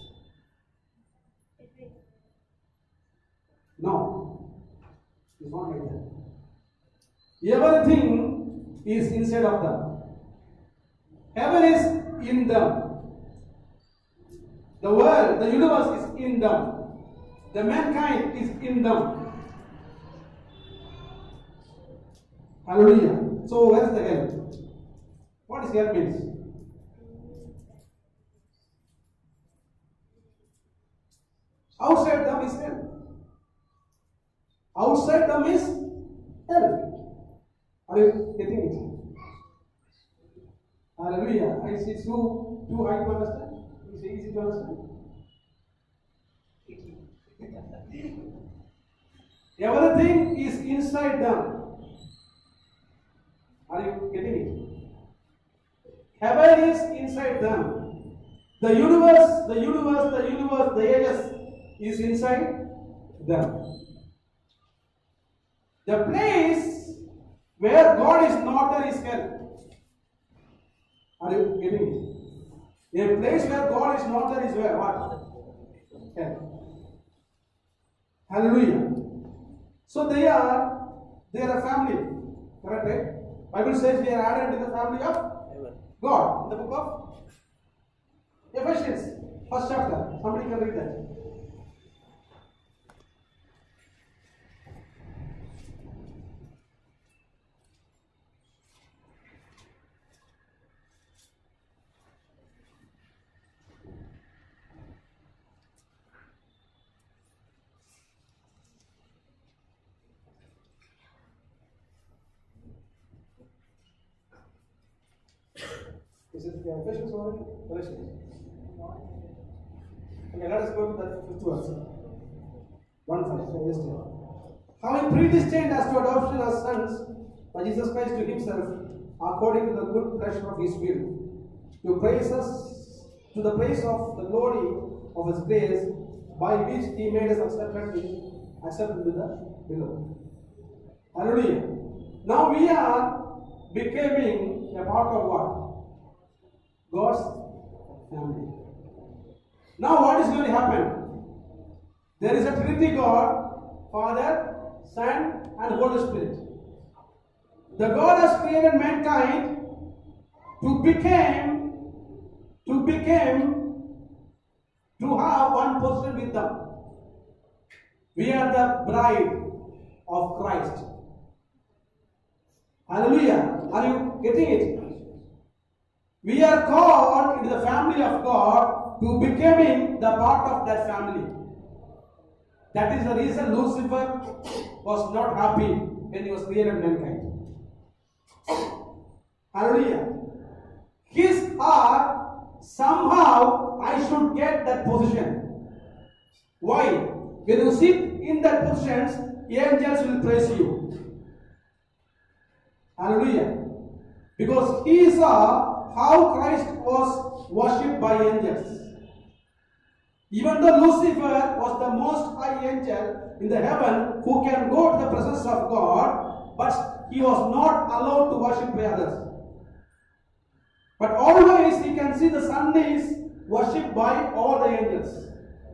[SPEAKER 1] No. It's not like that. Everything is inside of them. Heaven is in them. The world, the universe is in them. The mankind is in them. Hallelujah. So where is the hell? What is hell means? Outside them is hell. Outside them is hell. Are you getting it? Hallelujah. Is it too high to understand? Is it easy to understand? Everything is inside them. Are you getting it? Heaven is inside them. The universe, the ages is inside them. The place where God is not there is hell. Are you getting it? A place where God is not there is where? What? Hell. Hallelujah. So they are a family. Correct, right? Bible says we are added to the family of God. In the book of Ephesians, first chapter. Somebody can read that. Is it Ephesians already? Galatians. Okay, let us go to that fifth verse. 1:5. Having predestined us to adoption as sons by Jesus Christ to Himself, according to the good pleasure of His will, to praise us to the praise of the glory of His grace, by which He made us accepted with the beloved. Hallelujah. Now we are becoming a part of what? God's family. Now what is going to happen? There is a Trinity God, Father, Son and Holy Spirit. The God has created mankind to have one person with them. We are the bride of Christ. Hallelujah. Are you getting it? We are called into the family of God to becoming the part of that family. That is the reason Lucifer was not happy when he was created mankind. Hallelujah. His heart, somehow I should get that position. Why? When you sit in that position, angels will praise you. Hallelujah. Because he saw how Christ was worshipped by angels. Even though Lucifer was the most high angel in the heaven who can go to the presence of God, but he was not allowed to worship by others. But always he can see the Son is worshipped by all the angels.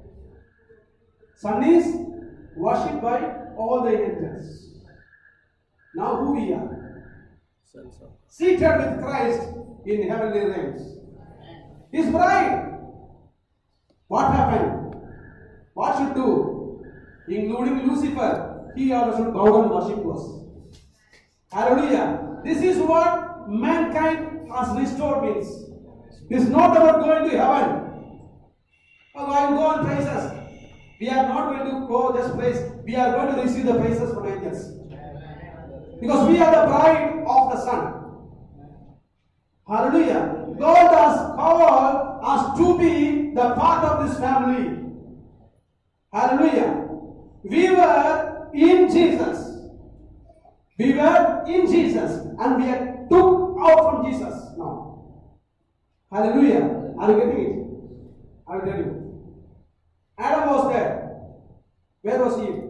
[SPEAKER 1] Son is worshipped by all the angels. Now who we are? Seated with Christ in heavenly realms. His bride. What happened? What should do? Including Lucifer, he also should bow down and worship to us. Hallelujah. This is what mankind has restored means. It is not about going to heaven. Oh, I will go and praise us. We are not going to go just praise. We are going to receive the praises from angels. Because we are the bride of the Son. Hallelujah. God has called us to be the part of this family. Hallelujah. We were in Jesus. We were in Jesus and we are took out from Jesus now. Hallelujah. Are you getting it? I will tell you. Adam was there. Where was Eve?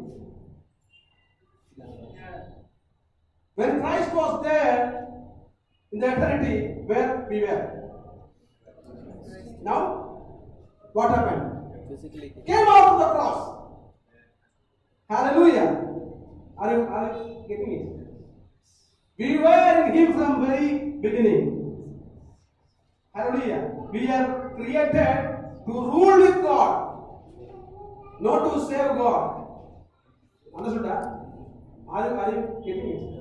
[SPEAKER 1] When Christ was there in the eternity, where we were? Now, what happened?
[SPEAKER 2] Physically.
[SPEAKER 1] Came out of the cross. Hallelujah. Are you getting it? We were in Him from very beginning. Hallelujah. We are created to rule with God. not to save God. Understood that? Are you getting it?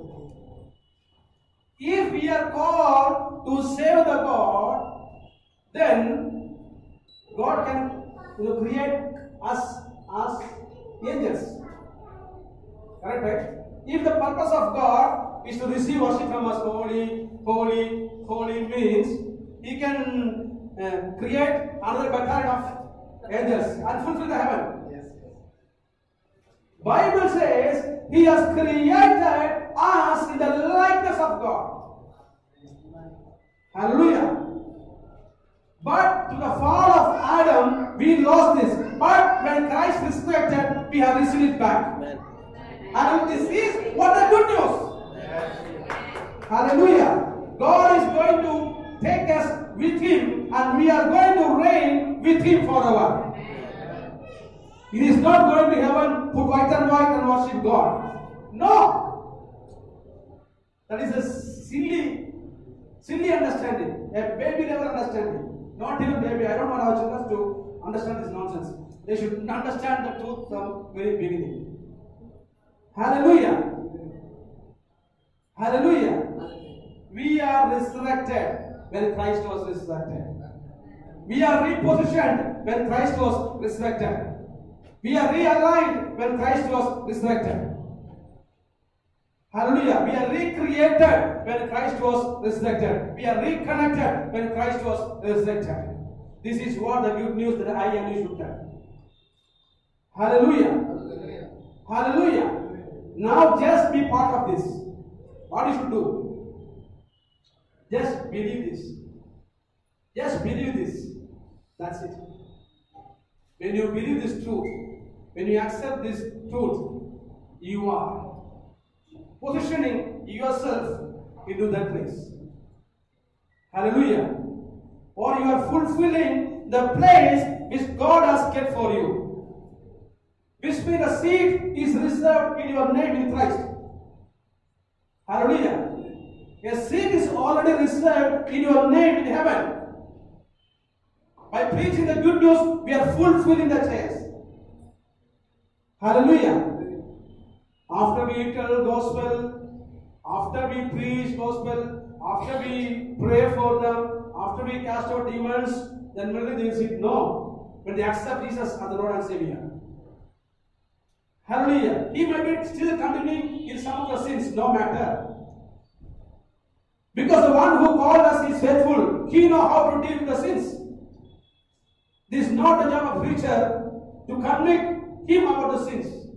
[SPEAKER 1] If we are called to save the God, then God can create us as angels. Correct, right? If the purpose of God is to receive worship from us, holy, holy, holy means He can create another battalion of angels and fulfill the heaven.
[SPEAKER 3] Yes.
[SPEAKER 1] Bible says He has created us in the likeness of God. Hallelujah. But to the fall of Adam, we lost this. But when Christ resurrected, we have received it back.
[SPEAKER 2] Amen.
[SPEAKER 1] And this is what the good news. Hallelujah. God is going to take us with Him, and we are going to reign with Him forever. It is not going to heaven, put white and white and worship God. No. That is a silly understanding. A baby level understanding. Not even baby. I don't want our children to understand this nonsense. They should understand the truth from very beginning. Hallelujah. Hallelujah. We are resurrected when Christ was resurrected. We are repositioned when Christ was resurrected. We are realigned when Christ was resurrected. Hallelujah. We are recreated when Christ was resurrected. We are reconnected when Christ was resurrected. This is what the good news that I and you should tell. Hallelujah. Hallelujah. Now just be part of this. What you should do? Just believe this. Just believe this. That's it. When you believe this truth, when you accept this truth, you are positioning yourself into that place. Hallelujah. Or you are fulfilling the place which God has kept for you. Which means the seat is reserved in your name in Christ. Hallelujah. A seat is already reserved in your name in heaven. By preaching the good news, we are fulfilling the chairs. Hallelujah. After we tell gospel, after we preach gospel, after we pray for them, after we cast out demons, then will they say no. When they accept Jesus as the Lord and Savior. Hallelujah. He might be still continuing in some of the sins, no matter. Because the one who called us is faithful. He knows how to deal with the sins. This is not the job of preacher to convict him about the sins.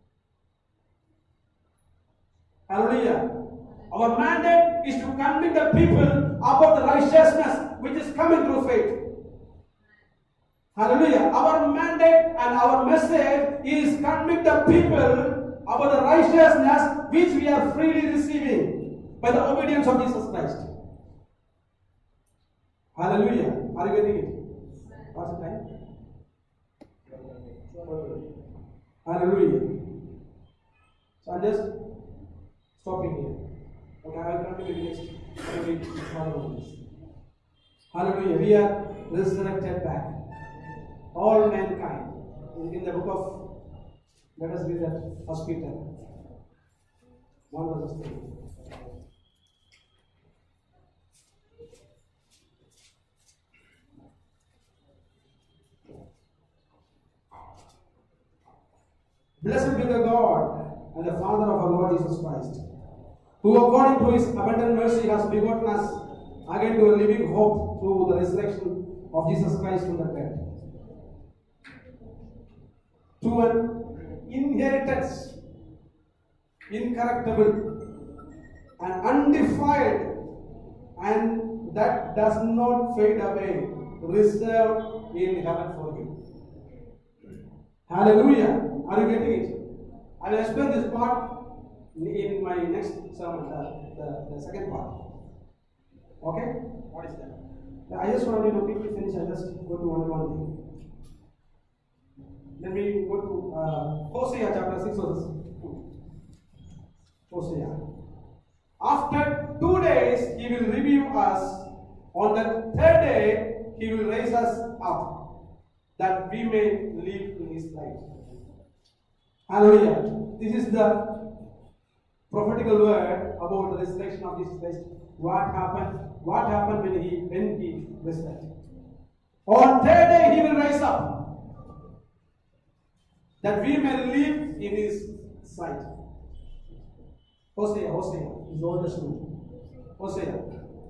[SPEAKER 1] Hallelujah. Our mandate is to convict the people about the righteousness which is coming through faith. Hallelujah. Our mandate and our message is convict the people about the righteousness which we are freely receiving by the obedience of Jesus Christ. Hallelujah. Are you getting it? What's the time? Hallelujah. So I'm just stopping here. Okay, I will continue next. Hallelujah. We are resurrected back. All mankind. In the book of, let us read that, 1 Peter 1 verse 3. Blessed be the God and the Father of our Lord Jesus Christ, who according to His abundant mercy has begotten us again to a living hope through the resurrection of Jesus Christ from the dead, to an inheritance, incorruptible and undefiled, and that does not fade away, reserved in heaven for you. Hallelujah. Are you getting it? I will explain this part in my next sermon, the second part. Okay? What is that? I just want to quickly finish. I just go to one thing. Then we go to Hosea chapter 6 verse 2. Hosea. After 2 days, He will review us. On the third day, He will raise us up, that we may live in His light. Hallelujah. This is the prophetical word about the resurrection of Jesus Christ. What happened? What happened when he resurrected? On third day he will rise up, that we may live in his sight. Hosea is the oldest one. Hosea.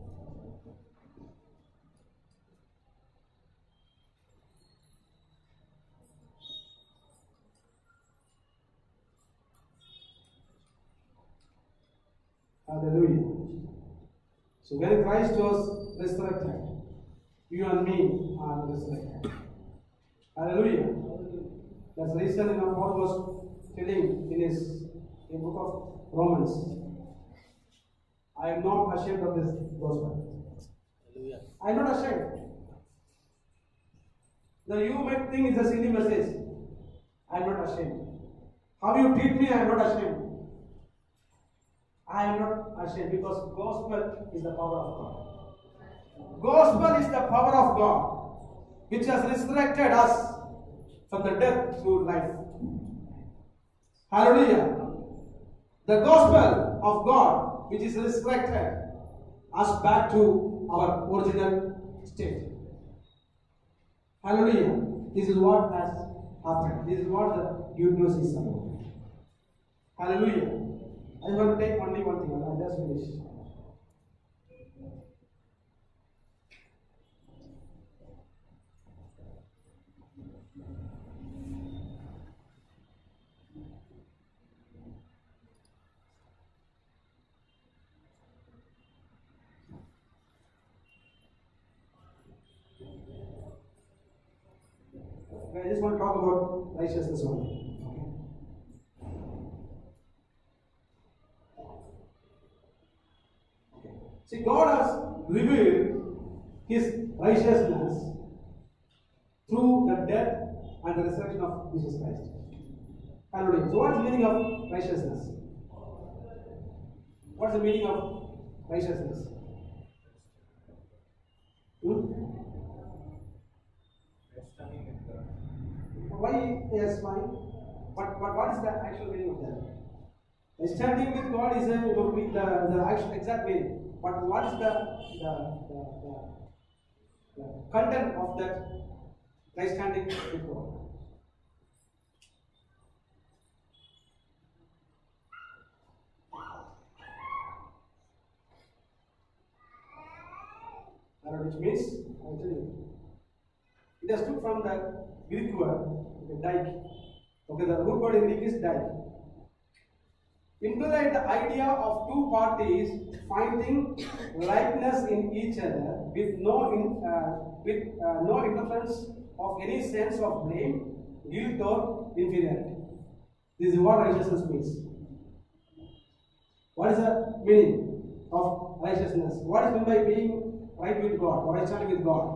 [SPEAKER 1] Hallelujah. So when Christ was resurrected, you and me are resurrected. Hallelujah. That's the reason Paul was telling in book of Romans, I am not ashamed of this gospel.
[SPEAKER 2] Hallelujah.
[SPEAKER 1] I am not ashamed. Now you might think it's a silly message. I am not ashamed. How you treat me, I am not ashamed. I am not ashamed because gospel is the power of God. Gospel is the power of God which has resurrected us from the death to life. Hallelujah. The gospel of God which is resurrected us back to our original state. Hallelujah. This is what has happened. This is what the good news is about. Hallelujah. I want to take only one thing. I'll just finish. I just want to talk about righteousness only. See, God has revealed His righteousness through the death and the resurrection of Jesus Christ. Hallelujah. So, what's the meaning of righteousness? What's the meaning of righteousness? Why? Yes, fine. But what is the actual meaning of that? Standing with God is the actual exact meaning. But what is the content of that right standing with God? Which means, I'll tell you, it has took from the Greek word, dike. Okay, the root word in Greek is dike. Imply the idea of two parties finding likeness in each other with no interference of any sense of blame, guilt, or inferiority. This is what righteousness means. What is the meaning of righteousness? What is meant by being right with God or right standing with God?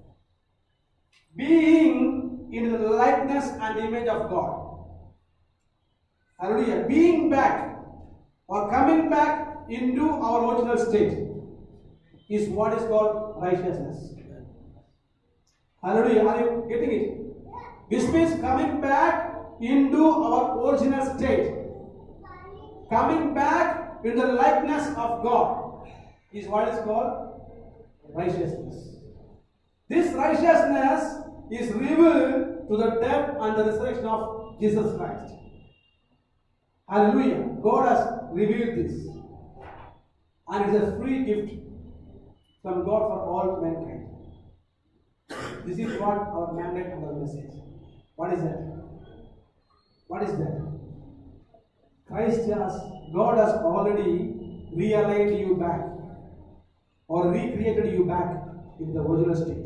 [SPEAKER 1] Being in the likeness and image of God. Hallelujah. Being back or coming back into our original state is what is called righteousness. Hallelujah. Are you getting it? This means coming back into our original state. Coming back in the likeness of God is what is called righteousness. This righteousness is revealed to the death and the resurrection of Jesus Christ. Hallelujah. God has revealed this. And it is a free gift from God for all mankind. This is what our mandate and our message. What is that? What is that? God has already realigned you back or recreated you back in the original state.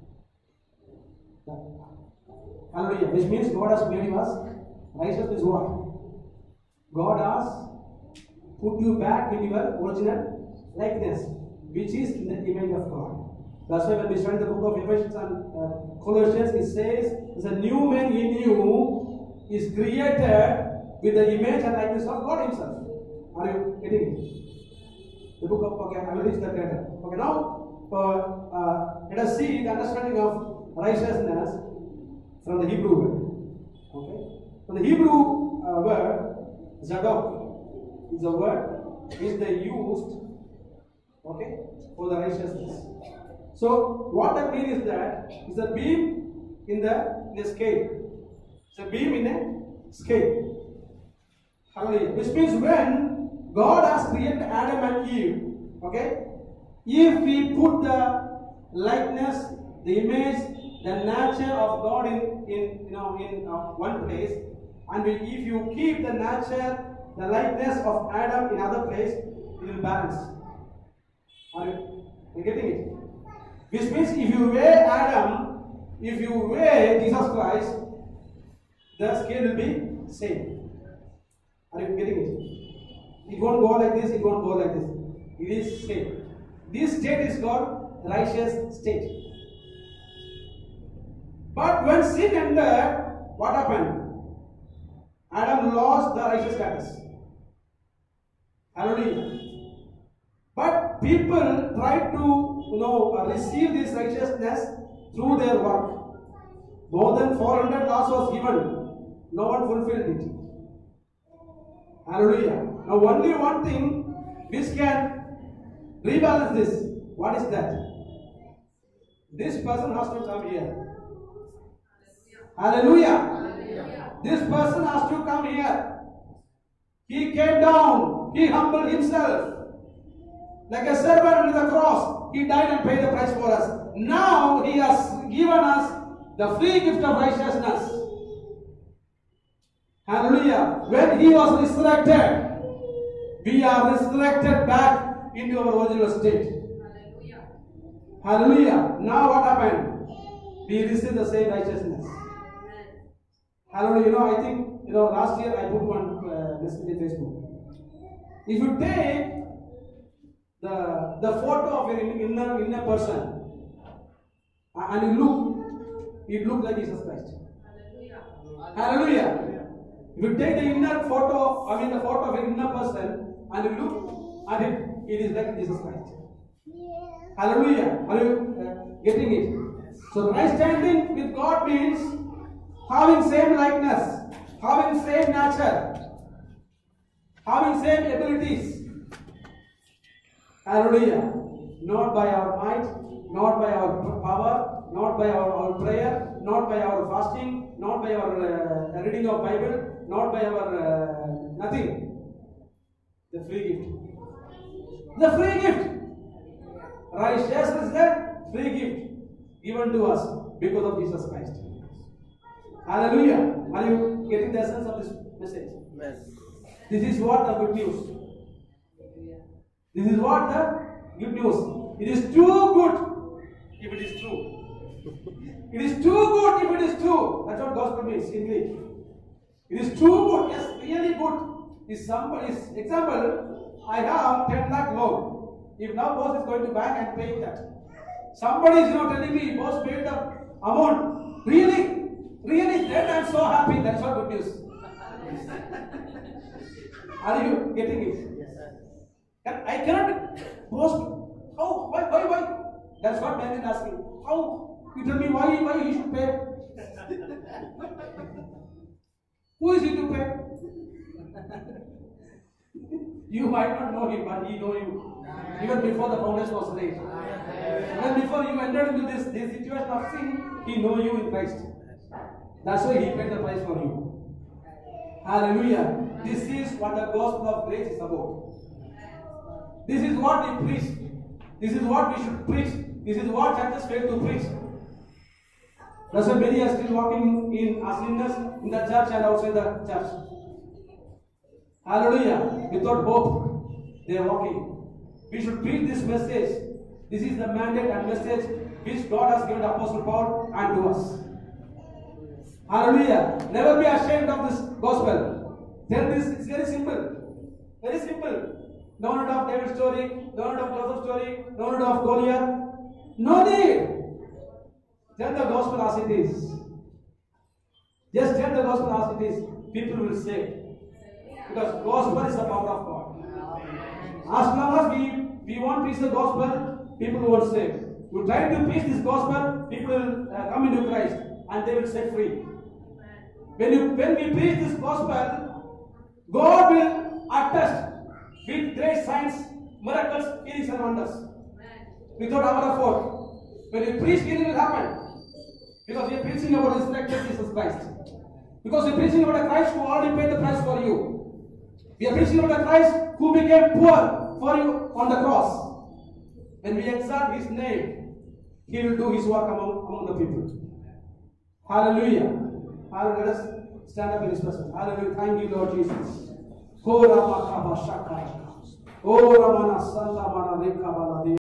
[SPEAKER 1] Hallelujah. Which means God has made you us righteous is what? God has put you back in your original likeness, which is in the image of God. That's why when we study the book of Ephesians and Colossians, it says, there's a new man in you is created with the image and likeness of God Himself. Are you getting it? The book of, okay, I will reach that later. Okay, now let us see the understanding of righteousness from the Hebrew word. Okay? From the Hebrew word Zadok is a word which they used, okay, for the righteousness. So what that means is that it's a beam in a scale. It's a beam in a scale. Hallelujah. Which means when God has created Adam and Eve, okay, if we put the likeness, the image, the nature of God in one place, and if you keep the nature, the likeness of Adam in other place, it will balance. Are you getting it? Which means if you weigh Adam, if you weigh Jesus Christ, the scale will be same. Are you getting it? It won't go like this, it won't go like this. It is same. This state is called righteous state. But when sin entered, what happened? Adam lost the righteous status. Hallelujah. But people tried to receive this righteousness through their work. More than 400 laws was given. No one fulfilled it. Hallelujah. Now only one thing which can rebalance this. What is that? This person has to come here. Hallelujah. Hallelujah. This person has to come here. He came down. He humbled himself. Like a servant on the cross. He died and paid the price for us. Now he has given us the free gift of righteousness. Hallelujah. When he was resurrected, we are resurrected back into our original state. Hallelujah. Hallelujah. Now what happened? We receive the same righteousness. Hallelujah. I think, last year I put one message in Facebook. If you take the photo of your inner person and you look, it looks like Jesus Christ. Hallelujah. Hallelujah. If you take the inner photo, the photo of your inner person and you look at it, it is like Jesus Christ. Hallelujah. Are you getting it? So right standing with God means having same likeness, having same nature, having same abilities. Hallelujah. Not by our might, not by our power, not by our prayer, not by our fasting, not by our reading of Bible, not by our nothing. The free gift. The free gift. Righteousness is the free gift given to us because of Jesus Christ. Hallelujah. Are you getting the essence of this message? Yes. This is what the good news. This is what the good news. It is too good if it is true. It is too good if it is true. That's what gospel means in English. It is too good. Yes, really good. Is somebody's example. I have 10 lakh loan. If now boss is going to bank and pay that. Somebody is telling me boss paid the amount. Really, then I am so happy. That's what good news. Are you getting it? I cannot boast. How? Why? That's what man is asking. How? You tell me why he should pay? Who is he to pay? You might not know him, but he knows you. Even before the foundation was laid. Even before you entered into this situation of sin, he knows you in Christ. That's why he paid the price for you. Hallelujah. This is what the gospel of grace is about. This is what we preach. This is what we should preach. This is what churches fail to preach. That's why many are still walking in as sinners in the church and outside the church. Hallelujah. Without hope, they are walking. We should preach this message. This is the mandate and message which God has given Apostle Paul and to us. Hallelujah. Never be ashamed of this gospel. Tell this, it's very simple. Very simple. No need of David's story, no need of Joseph's story, no need of Goliath. No need. Tell the gospel as it is. Just tell the gospel as it is. People will say. Because gospel is the power of God. As long as we won't preach the gospel, people won't save. We try to preach this gospel, people will come into Christ and they will set free. When we preach this gospel, God will attest with great signs, miracles, healings and wonders. Without our effort. When we preach, healing will happen. Because we are preaching about the resurrected Jesus Christ. Because we are preaching about a Christ who already paid the price for you. We are preaching about a Christ who became poor for you on the cross. When we exalt His name, He will do His work among the people. Hallelujah. Hallelujah. Let us stand up in His presence. Hallelujah. Thank you, Lord Jesus. Oh, Ramana Santa Mana Reka